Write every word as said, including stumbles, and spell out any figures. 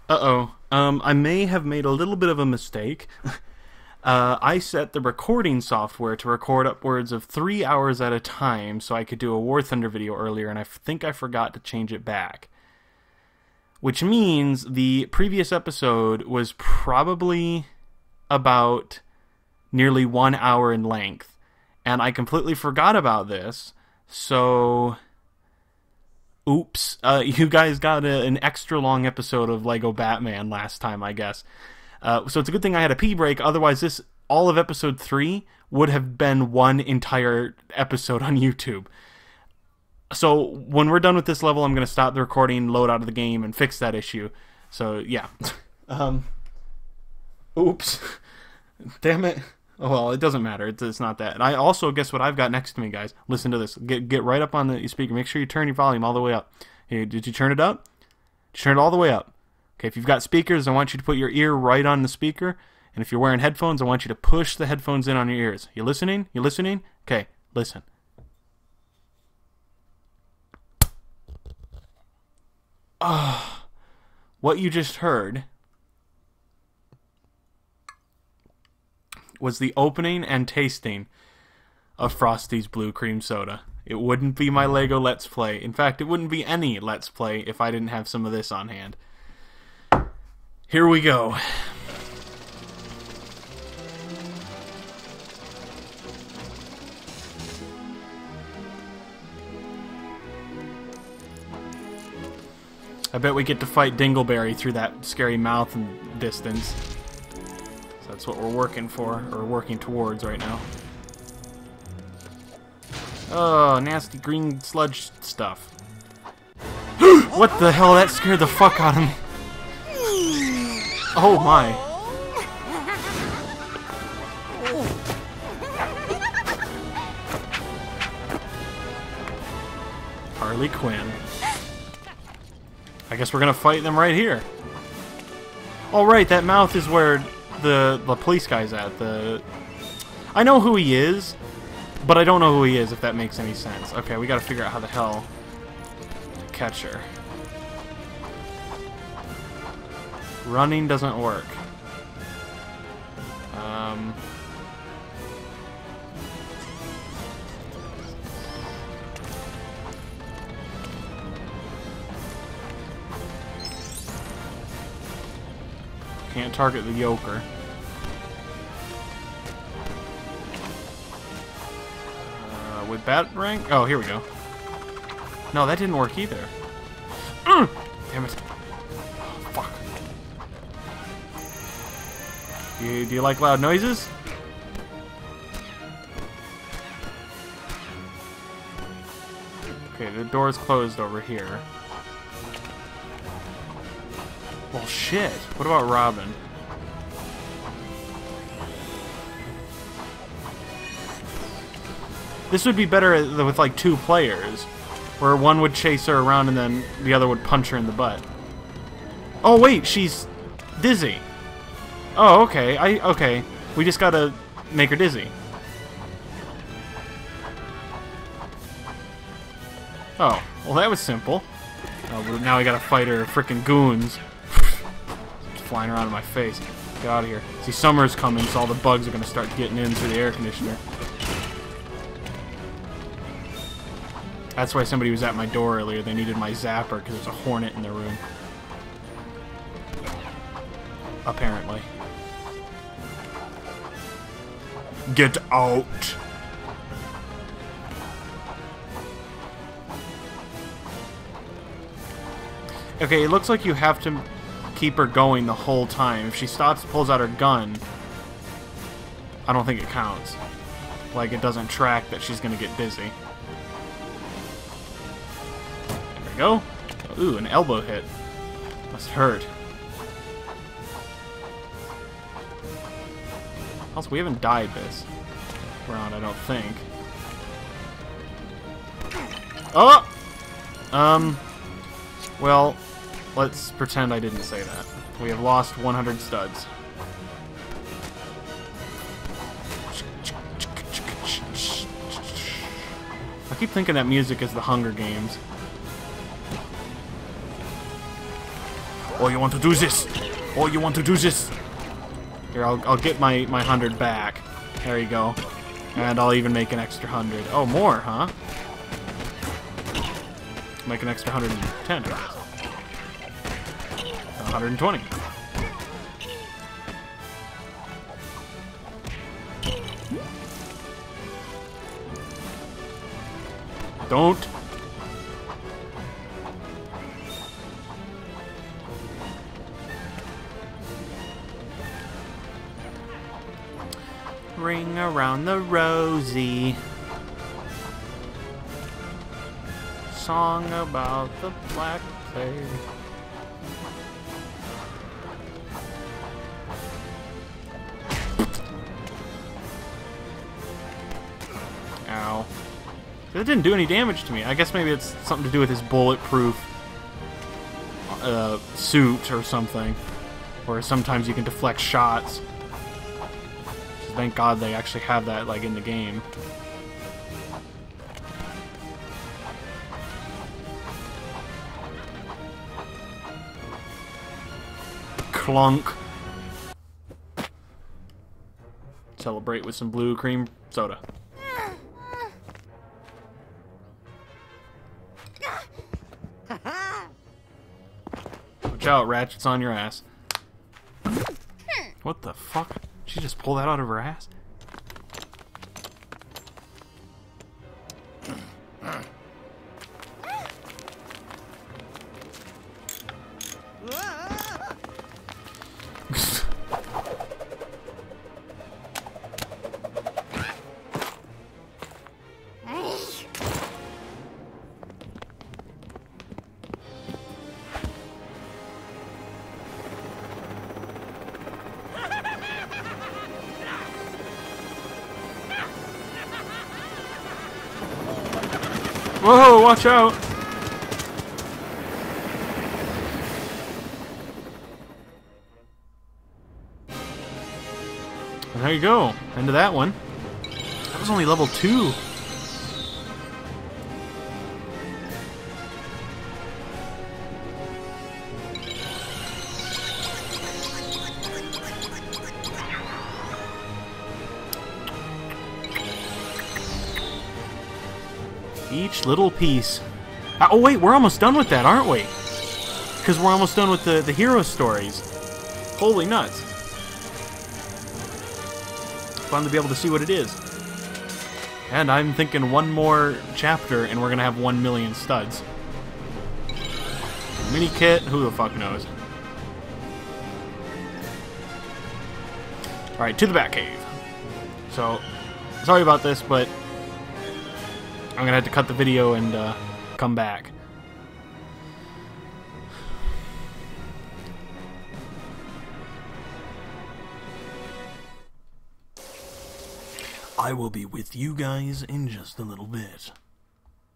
Uh-oh. Um, I may have made a little bit of a mistake. uh, I set the recording software to record upwards of three hours at a time so I could do a War Thunder video earlier, and I f- think I forgot to change it back. Which means the previous episode was probably about nearly one hour in length. And I completely forgot about this, so... Oops. Uh, you guys got a, an extra long episode of Lego Batman last time, I guess. Uh, so it's a good thing I had a pee break, otherwise this, all of episode three would have been one entire episode on YouTube. So when we're done with this level, I'm going to stop the recording, load out of the game, and fix that issue. So, yeah. um, oops. Damn it. Oh, well, it doesn't matter. It's, it's not that. And I also, guess what I've got next to me, guys? Listen to this. Get get right up on the speaker. Make sure you turn your volume all the way up. Hey, did you turn it up? Did you turn it all the way up? Okay, if you've got speakers, I want you to put your ear right on the speaker. And if you're wearing headphones, I want you to push the headphones in on your ears. You listening? You listening? Okay, listen. Ah, oh, what you just heard was the opening and tasting of Frosty's Blue Cream Soda. It wouldn't be my Lego Let's Play. In fact, it wouldn't be any Let's Play if I didn't have some of this on hand. Here we go. I bet we get to fight Dingleberry through that scary mouth and distance. That's what we're working for, or working towards right now. Oh, nasty green sludge stuff. What the hell? That scared the fuck out of me. Oh my. Harley Quinn. I guess we're gonna fight them right here. Oh right, that mouth is where The, the police guy's at. The I know who he is, but I don't know who he is, if that makes any sense. Okay, we gotta figure out how the hell to catch her. Running doesn't work. Um... Can't target the yoker. Uh, with bat rank? Oh, here we go. No, that didn't work either. Mm! Damn it. Oh, fuck. You, do you like loud noises? Okay, the door's closed over here. Well, shit. What about Robin? This would be better with, like, two players, where one would chase her around and then the other would punch her in the butt. Oh, wait, she's dizzy. Oh, okay. I okay. We just gotta make her dizzy. Oh, well, that was simple. Oh, but now we gotta fight her frickin' goons. Flying around in my face. Get out of here. See, summer's coming, so all the bugs are going to start getting in through the air conditioner. That's why somebody was at my door earlier. They needed my zapper because there's a hornet in the room. Apparently. Get out! Okay, it looks like you have to keep her going the whole time. If she stops, pulls out her gun, I don't think it counts. Like, it doesn't track that she's gonna get dizzy. There we go. Ooh, an elbow hit. Must hurt. Also, we haven't died this round, I don't think. Oh! Um, well... Let's pretend I didn't say that. We have lost one hundred studs. I keep thinking that music is the Hunger Games. Oh, you want to do this? Oh, you want to do this? Here, I'll, I'll get my, my hundred back. There you go. And I'll even make an extra hundred. Oh, more, huh? Make an extra hundred and ten, I guess. one hundred twenty. Don't. Ring around the rosy. Song about the black plague. Ow. That didn't do any damage to me. I guess maybe it's something to do with his bulletproof uh, suit or something. Or sometimes you can deflect shots. Thank God they actually have that, like, in the game. Clunk. Celebrate with some blue cream soda. Watch out, Ratchet's on your ass. What the fuck? Did she just pull that out of her ass? Whoa, watch out! And there you go. End of that one. That was only level two. Each little piece. Uh, oh wait, we're almost done with that, aren't we? Because we're almost done with the, the hero stories. Holy nuts. Fun to be able to see what it is. And I'm thinking one more chapter and we're going to have one million studs. Mini kit, who the fuck knows. Alright, to the Batcave. So, sorry about this, but I'm gonna have to cut the video and uh, come back. I will be with you guys in just a little bit.